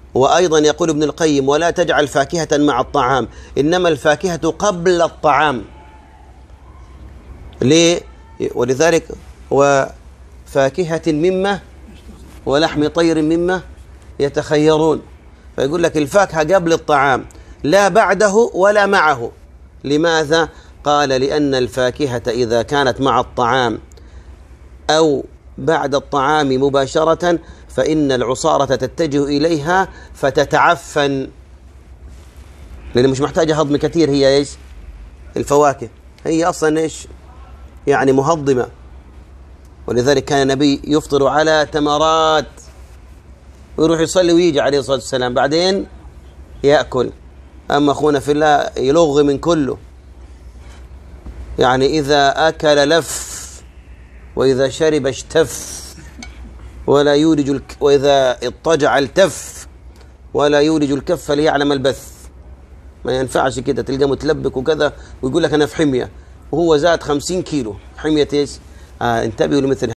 وأيضا يقول ابن القيم: ولا تجعل فاكهة مع الطعام، إنما الفاكهة قبل الطعام. ليه؟ ولذلك وفاكهة مما ولحم طير مما يتخيرون، فيقول لك الفاكهة قبل الطعام لا بعده ولا معه. لماذا؟ قال: لأن الفاكهة إذا كانت مع الطعام أو بعد الطعام مباشرة فإن العصارة تتجه إليها فتتعفن، لأن مش محتاجة هضم كثير. هي إيش؟ الفواكه هي أصلا إيش؟ يعني مهضمة. ولذلك كان النبي يفطر على تمرات ويروح يصلي ويجي عليه الصلاة والسلام بعدين يأكل. أما أخونا في الله يلغ من كله، يعني إذا أكل لف وإذا شرب اشتف ولا يولج وإذا اضطجع التف ولا يولج الكف ليعلم البث. ما ينفعش كده تلقى متلبك وكذا ويقول لك أنا في حمية وهو زاد 50 كيلو. حمية إيش؟ انتبهوا لمثل